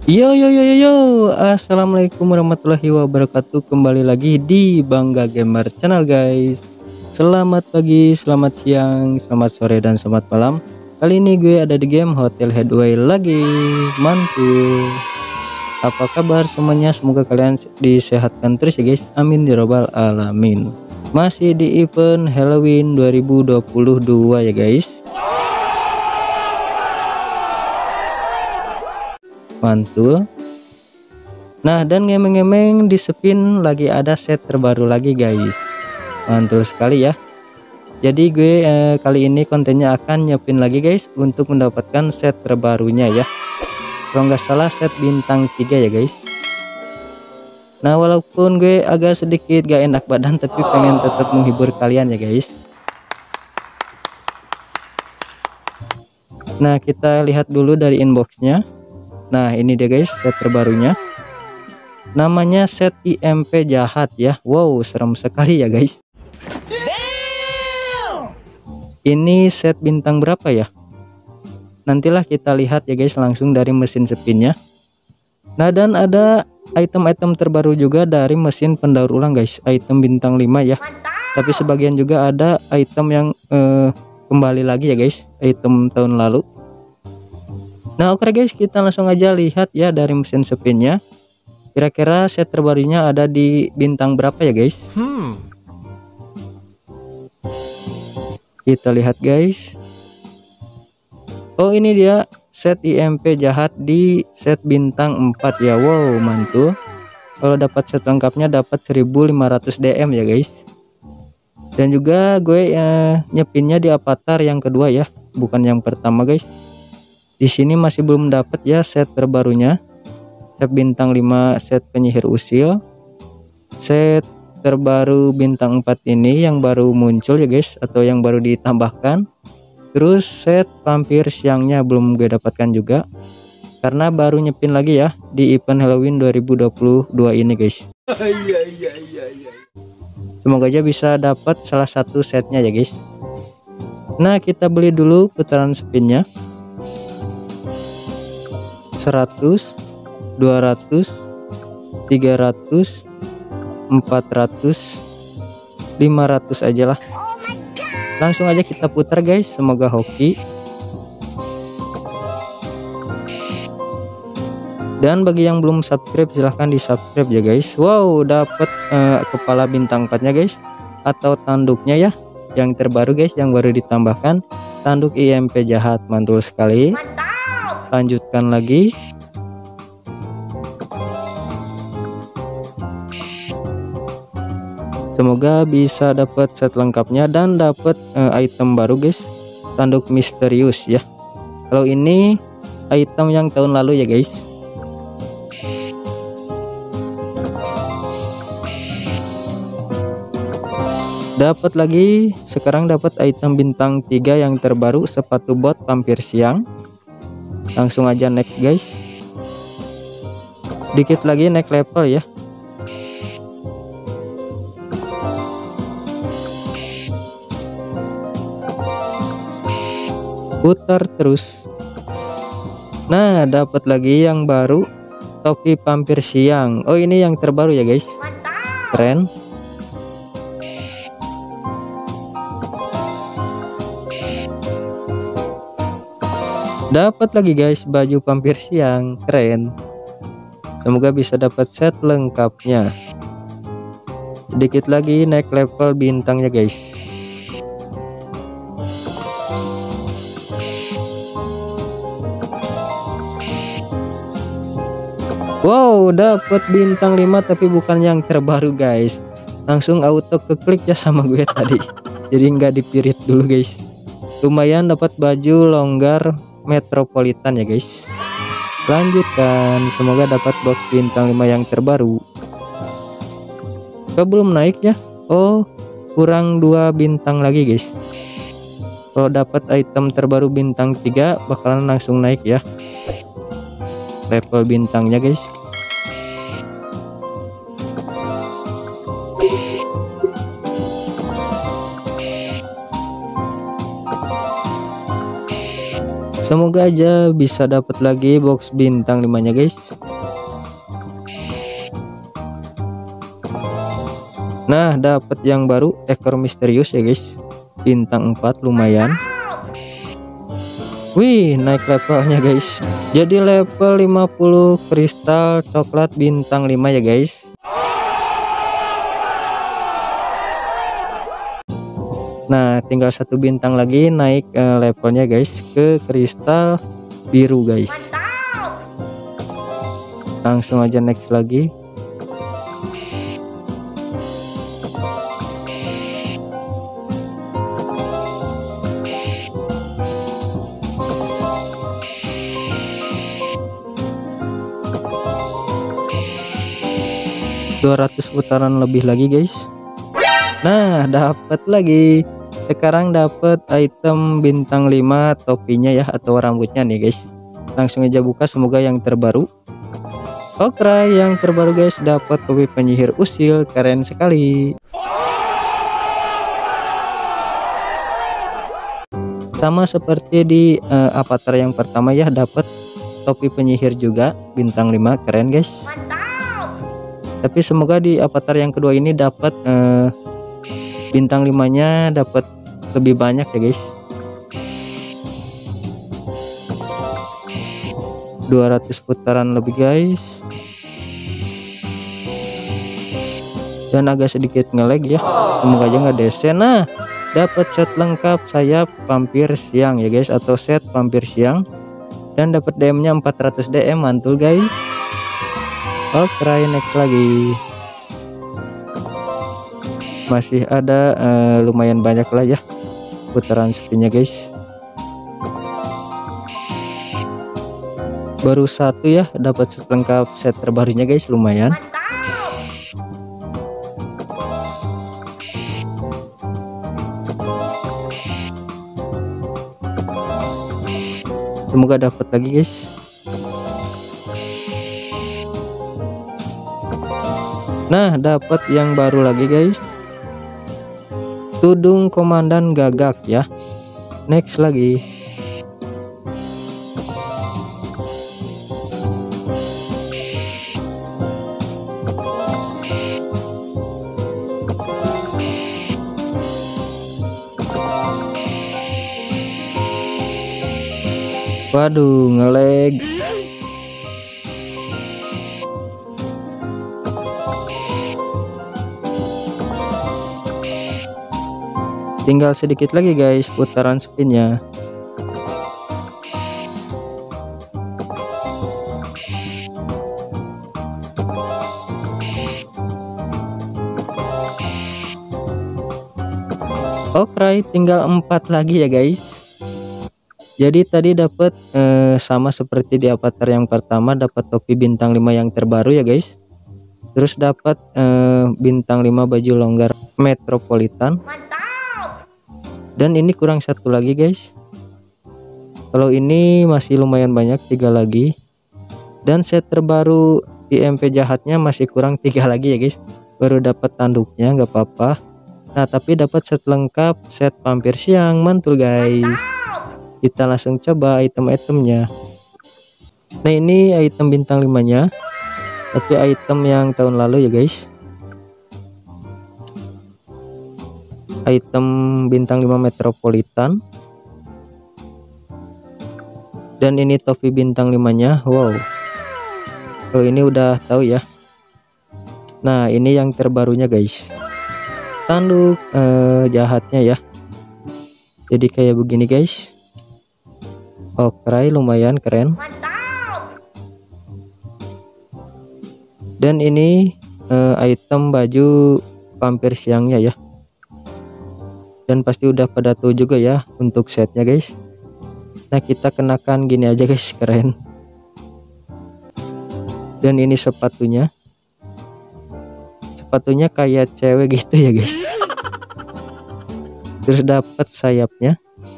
Yo yo yo yo yo, assalamualaikum warahmatullahi wabarakatuh. Kembali lagi di Bangga Gamer Channel guys. Selamat pagi, selamat siang, selamat sore dan selamat malam. Kali ini gue ada di game Hotel Headway lagi. Mantul. Apa kabar semuanya? Semoga kalian disehatkan terus ya guys. Amin ya robbal alamin. Masih di event Halloween 2022 ya guys. Mantul. Nah, dan ngemeng-ngemeng di spin lagi ada set terbaru lagi guys. Mantul sekali ya. Jadi gue kali ini kontennya akan nyepin lagi guys untuk mendapatkan set terbarunya ya. Kalau nggak salah set bintang 3 ya guys. Nah, walaupun gue agak sedikit gak enak badan tapi pengen tetap menghibur kalian ya guys. Nah, kita lihat dulu dari inboxnya. Nah, ini dia guys set terbarunya. Namanya set IMP jahat ya. Wow, serem sekali ya guys. Ini set bintang berapa ya? Nantilah kita lihat ya guys langsung dari mesin spinnya. Nah, dan ada item-item terbaru juga dari mesin pendaur ulang guys. Item bintang 5 ya. Tapi sebagian juga ada item yang kembali lagi ya guys. Item tahun lalu. Nah, oke guys, kita langsung aja lihat ya dari mesin spinnya. Kira-kira set terbarunya ada di bintang berapa ya guys? Kita lihat guys. Oh, ini dia set IMP jahat di set bintang 4 ya. Wow, mantul. Kalau dapat set lengkapnya dapat 1500 DM ya guys. Dan juga gue nyepinnya di avatar yang kedua ya, bukan yang pertama guys. Di sini masih belum dapat ya set terbarunya. Set bintang 5 set penyihir usil. Set terbaru bintang 4 ini yang baru muncul ya guys, atau yang baru ditambahkan. Terus set vampir siangnya belum gue dapatkan juga karena baru nyepin lagi ya di event Halloween 2022 ini guys. Semoga aja bisa dapat salah satu setnya ya guys. Nah, kita beli dulu putaran spinnya. 100, 200, 300, 400, 500 aja lah. Langsung aja kita putar guys, semoga hoki. Dan bagi yang belum subscribe silahkan di subscribe ya guys. Wow, dapat kepala bintang 4 nya guys, atau tanduknya ya, yang terbaru guys, yang baru ditambahkan tanduk IMP jahat. Mantul sekali. Lanjutkan lagi. Semoga bisa dapat set lengkapnya dan dapat item baru guys, tanduk misterius ya. Kalau ini item yang tahun lalu ya guys. Dapat lagi, sekarang dapat item bintang 3 yang terbaru, sepatu bot vampir siang. Langsung aja next guys. Dikit lagi naik level ya. Putar terus. Nah, dapat lagi yang baru, topi vampir siang. Oh, ini yang terbaru ya guys. Keren. Dapat lagi guys baju vampir siang, keren. Semoga bisa dapat set lengkapnya. Sedikit lagi naik level bintangnya guys. Wow, dapat bintang 5 tapi bukan yang terbaru guys. Langsung auto keklik ya sama gue tadi. Jadi nggak dipirit dulu guys. Lumayan dapat baju longgar metropolitan ya guys. Lanjutkan, semoga dapat box bintang 5 yang terbaru. Kok belum naik ya? Oh, kurang 2 bintang lagi guys. Kalau dapat item terbaru bintang 3 bakalan langsung naik ya level bintangnya guys. Semoga aja bisa dapat lagi box bintang 5 nya guys. Nah, dapat yang baru ekor misterius ya guys, bintang 4 lumayan. Wih, naik levelnya guys, jadi level 50 kristal coklat bintang 5 ya guys. Nah, tinggal 1 bintang lagi naik levelnya guys ke kristal biru guys. Langsung aja next lagi. $200 putaran lebih lagi guys. Nah, dapat lagi. Sekarang dapat item bintang 5 topinya ya, atau rambutnya nih guys. Langsung aja buka, semoga yang terbaru. Oke, yang terbaru guys, dapat topi penyihir usil, keren sekali. Sama seperti di avatar yang pertama ya, dapat topi penyihir juga bintang 5, keren guys. Tapi semoga di avatar yang kedua ini dapat bintang 5 nya dapat lebih banyak ya guys. 200 putaran lebih guys. Dan agak sedikit ngelag ya, semoga aja nggak desen. Nah, dapat set lengkap sayap vampir siang ya guys, atau set vampir siang, dan dapat DM nya 400 DM, mantul guys. Oke, next lagi. Masih ada lumayan banyak lah ya putaran spinnya guys. Baru 1 ya, dapat set lengkap set terbarunya guys, lumayan. Semoga dapat lagi guys. Nah, dapat yang baru lagi guys, tudung komandan gagak ya. Next lagi. Waduh, ngelag. Tinggal sedikit lagi guys putaran spinnya. Oke, tinggal 4 lagi ya guys. Jadi tadi dapat sama seperti di avatar yang pertama, dapat topi bintang 5 yang terbaru ya guys. Terus dapat bintang 5 baju longgar metropolitan. Dan ini kurang 1 lagi guys. Kalau ini masih lumayan banyak, 3 lagi. Dan set terbaru IMP jahatnya masih kurang 3 lagi ya guys. Baru dapat tanduknya, nggak apa-apa. Nah, tapi dapat set lengkap set vampir siang, mantul guys. Kita langsung coba item-itemnya. Nah, ini item bintang 5 nya, tapi item yang tahun lalu ya guys. Item bintang 5 metropolitan. Dan ini topi bintang 5 nya. Wow, kalau ini udah tahu ya. Nah, ini yang terbarunya guys, tanduk jahatnya ya. Jadi kayak begini guys. Oke, lumayan keren. Dan ini item baju vampir siangnya ya. Dan pasti udah pada tahu juga ya untuk setnya guys. Nah, kita kenakan gini aja guys, keren. Dan ini sepatunya. Sepatunya kayak cewek gitu ya guys. Terus dapat sayapnya.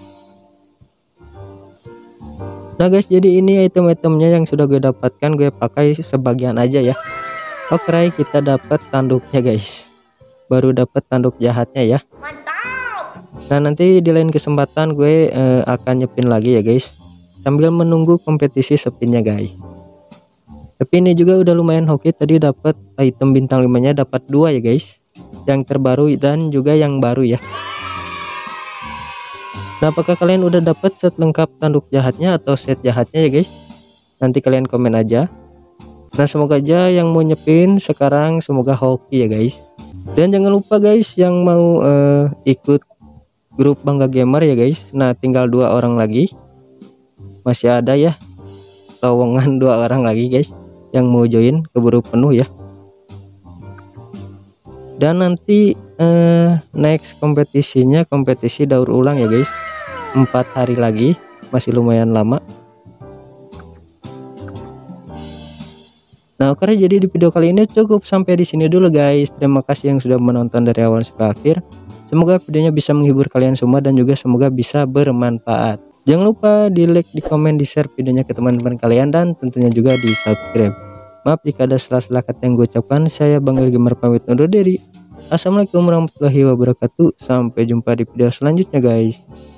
Nah guys, jadi ini item-itemnya yang sudah gue dapatkan, gue pakai sebagian aja ya. Oke, kita dapat tanduknya guys. Baru dapat tanduk jahatnya ya. Nah, nanti di lain kesempatan gue akan nyepin lagi ya guys. sambil menunggu kompetisi spinnya guys. Tapi ini juga udah lumayan hoki, tadi dapat item bintang 5 nya dapat 2 ya guys, yang terbaru dan juga yang baru ya. Nah, apakah kalian udah dapat set lengkap tanduk jahatnya atau set jahatnya ya guys? Nanti kalian komen aja. Nah, semoga aja yang mau nyepin sekarang semoga hoki ya guys. Dan jangan lupa guys yang mau ikut grup Bangga Gamer ya guys. Nah, tinggal 2 orang lagi. Masih ada ya lowongan 2 orang lagi guys yang mau join, keburu penuh ya. Dan nanti next kompetisinya kompetisi daur ulang ya guys, 4 hari lagi, masih lumayan lama. Nah oke, jadi di video kali ini cukup sampai di sini dulu guys. Terima kasih yang sudah menonton dari awal sampai akhir. Semoga videonya bisa menghibur kalian semua dan juga semoga bisa bermanfaat. Jangan lupa di like, di komen, di share videonya ke teman-teman kalian, dan tentunya juga di subscribe. Maaf jika ada salah-salah kata yang gue ucapkan. Saya Bang Gamer pamit undur diri. Assalamualaikum warahmatullahi wabarakatuh. Sampai jumpa di video selanjutnya guys.